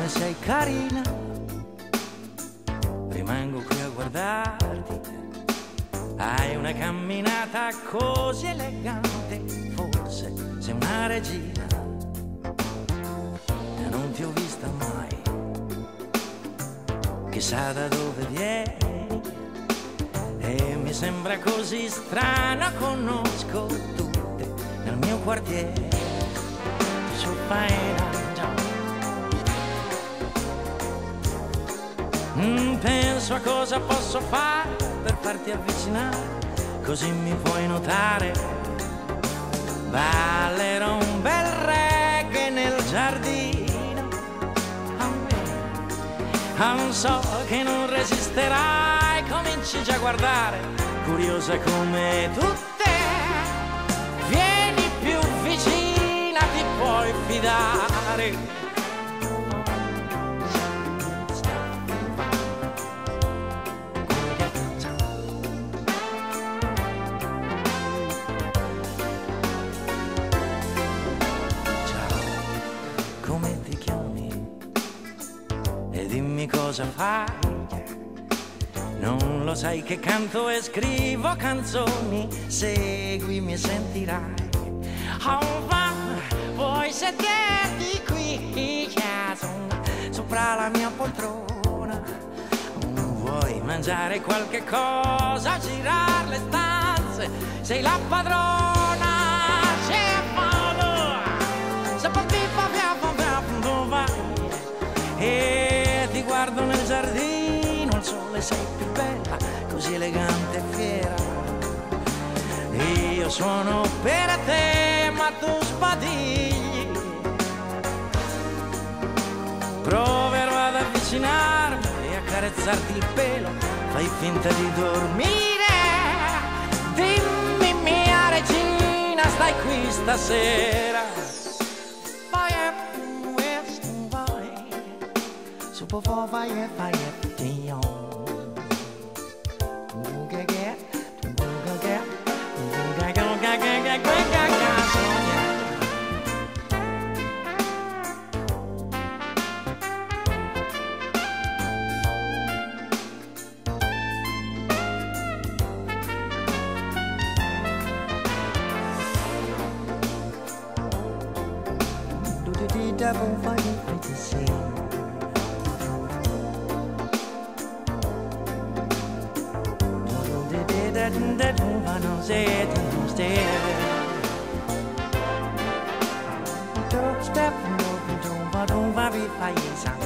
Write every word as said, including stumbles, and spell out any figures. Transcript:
come sei carina, rimango qui a guardarti. Hai una camminata così elegante, forse sei una regina, e non ti ho vista mai. Chissà da dove vieni, e mi sembra così strano, conosco tutte nel mio quartiere. So fine, mm, penso a cosa posso fare per farti avvicinare, così mi puoi notare. Ballerò un bel reggae nel giardino, a me, non so che non resisterai, cominci già a guardare, curiosa come tutte. Vieni più vicina, ti puoi fidare. Come ti chiami? E dimmi cosa fai. Non lo sai che canto e scrivo canzoni, seguimi e sentirai. Oh, va, vuoi sederti qui, sopra la mia poltrona? Vuoi mangiare qualche cosa, girare le stanze, sei la padrona. E ti guardo nel giardino, al sole sei più bella, così elegante e fiera. Io suono per te, ma tu sbadigli. Proverò ad avvicinarmi e accarezzarti il pelo, fai finta di dormire. Dimmi, mia regina, stai qui stasera. Super for fire, fire, dion. Ooga get, ooga get, ooga get, ooga get, ooga get, do do do double fire, pretty sing. That woman on set and stare. Don't step, don't, don't, don't, don't, don't,